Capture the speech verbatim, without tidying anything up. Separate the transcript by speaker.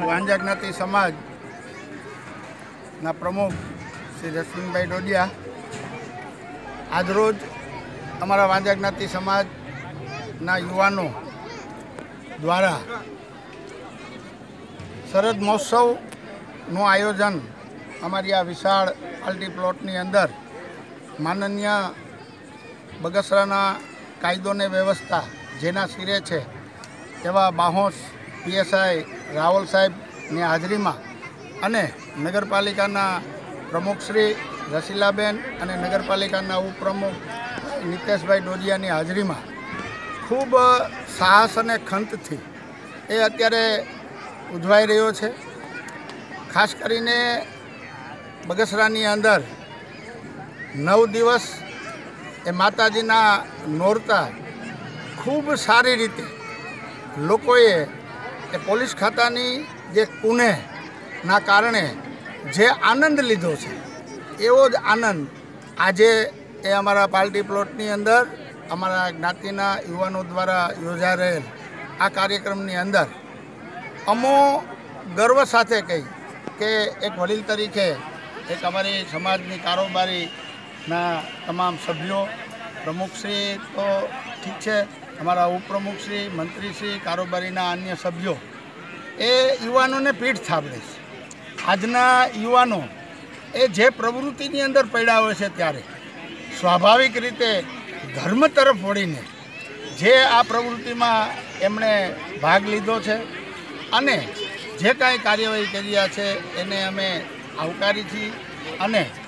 Speaker 1: વાંજા જ્ઞાતિ સમાજના પ્રમુખ શ્રી રશ્મિનભાઈ ડોડિયા આજરોજ અમારા વાંજા જ્ઞાતિ સમાજના યુવાનો દ્વારા શરદ મહોત્સવનું આયોજન અમારી આ વિશાળ પાર્ટી પ્લોટની અંદર માનનીય બગસરાના કાયદો ને વ્યવસ્થા જેના શિરે છે એવા બાહોશ પીએસઆઈ રાવલ સાહેબની હાજરીમાં અને નગરપાલિકાના પ્રમુખશ્રી રસીલાબેન અને નગરપાલિકાના ઉપપ્રમુખ નિતેશભાઈ ડોડિયાની હાજરીમાં ખૂબ સાહસ અને ખંતથી એ અત્યારે ઉજવાઈ રહ્યો છે। ખાસ કરીને બગસરાની અંદર નવ દિવસ એ માતાજીના નોરતા ખૂબ સારી રીતે લોકોએ એ પોલીસ ખાતાની જે પુણ્યના કારણે જે આનંદ લીધો છે એવો જ આનંદ આજે એ અમારા પાર્ટી પ્લોટની અંદર અમારા જ્ઞાતિના યુવાનો દ્વારા યોજાઈ રહેલ આ કાર્યક્રમની અંદર અમો ગર્વ સાથે કહી કે એક વડીલ તરીકે એક અમારી સમાજની કારોબારીના તમામ સભ્યો પ્રમુખશ્રી તો ઠીક છે, અમારા ઉપપ્રમુખશ્રી મંત્રીશ્રી કારોબારીના અન્ય સભ્યો એ યુવાનોને પીઠ થાબડે છે। આજના યુવાનો એ જે પ્રવૃત્તિની અંદર પડ્યા હોય છે ત્યારે સ્વાભાવિક રીતે ધર્મ તરફ વળીને જે આ પ્રવૃત્તિમાં એમણે ભાગ લીધો છે અને જે કાંઈ કાર્યવાહી કર્યા છે એને અમે આવકારી છીએ અને